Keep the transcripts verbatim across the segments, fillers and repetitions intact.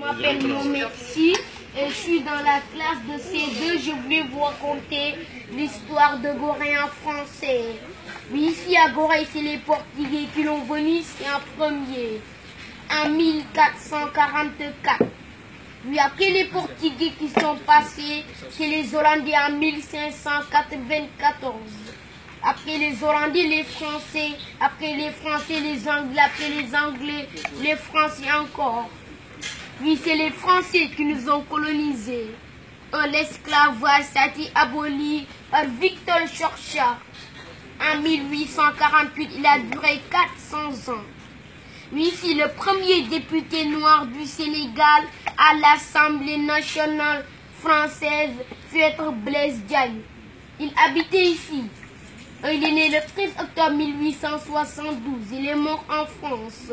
Je m'appelle Momexi et je suis dans la classe de C deux. Je voulais vous raconter l'histoire de Gorée en français. Oui, ici à Gorée, c'est les Portugais qui l'ont venu ici en premier, en mille quatre cent quarante-quatre. Oui, après les Portugais qui sont passés, c'est les Hollandais en mille cinq cent quatre-vingt-quatorze. Après les Hollandais, les Français, après les Français, les Anglais, après les Anglais, les Français encore. Oui, c'est les Français qui nous ont colonisés. L'esclavage a été aboli par Victor Churchill. En mille huit cent quarante-huit, il a duré quatre cents ans. Oui, c'est le premier député noir du Sénégal à l'Assemblée nationale française, fut être Blaise Diagne. Il habitait ici. Il est né le treize octobre mille huit cent soixante-douze. Il est mort en France.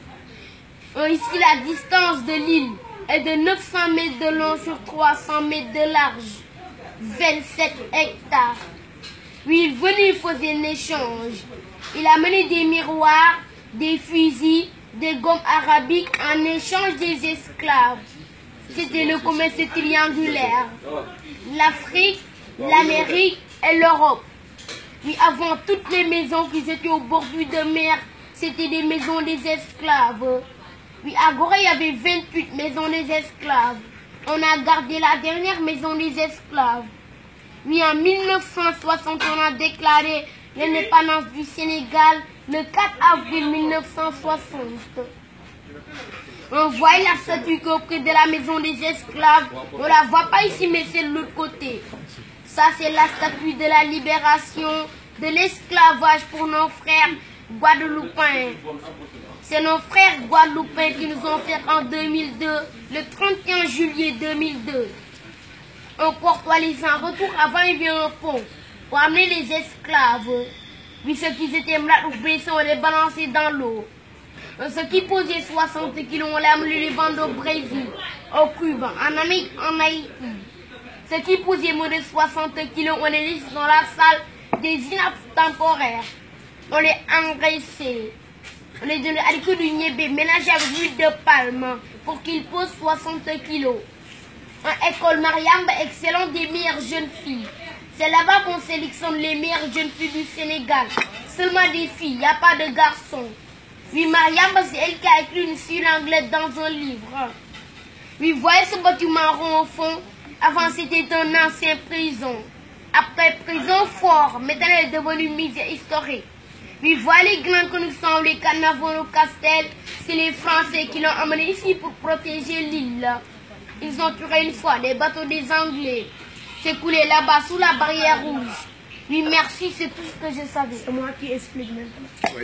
Ici, la distance de l'île est de neuf cents mètres de long sur trois cents mètres de large. vingt-sept hectares. Oui, il venait, il faisait un échange. Il a mené des miroirs, des fusils, des gommes arabiques en échange des esclaves. C'était le commerce triangulaire. L'Afrique, l'Amérique et l'Europe. Oui, avant, toutes les maisons qui étaient au bord de mer, c'était des maisons des esclaves. Oui, à Gorée, il y avait vingt-huit maisons des esclaves. On a gardé la dernière maison des esclaves. Oui, en mille neuf cent soixante, on a déclaré l'indépendance du Sénégal le quatre avril mille neuf cent soixante. On voit la statue auprès de la maison des esclaves. On ne la voit pas ici, mais c'est de l'autre côté. Ça, c'est la statue de la libération de l'esclavage pour nos frères guadeloupéens. C'est nos frères guadeloupéens qui nous ont fait en deux mille deux, le trente et un juillet deux mille deux. On porte les en retour avant il y avait un pont pour amener les esclaves. Oui, ceux qui étaient malades ou blessés, on les balançait dans l'eau. Ceux qui posaient soixante kilos, on les amenait les vendre au Brésil, au Cuba, en Amérique, en Haïti. Ceux qui posaient moins de soixante kilos, on les laissait dans la salle des inaptes temporaires. On les engraissait. On les donnait à l'école du niébé, mélangé avec l'huile de palme pour qu'ils posent soixante kilos. En école Mariam, excellente des meilleures jeunes filles. C'est là-bas qu'on sélectionne les meilleures jeunes filles du Sénégal. Seulement des filles, il n'y a pas de garçons. Oui, Mariam, c'est elle qui a écrit une fille anglaise dans un livre. Oui, voyez ce bâtiment rond au fond. Avant, c'était un ancien prison. Après, prison fort. Maintenant, elle est devenue musée historique. Oui, voilà les grands que nous sommes, les carnavals au Castel. C'est les Français qui l'ont emmené ici pour protéger l'île. Ils ont tué une fois les bateaux des Anglais. C'est coulé là-bas sous la barrière rouge. Oui, merci, c'est tout ce que je savais. C'est moi qui explique maintenant.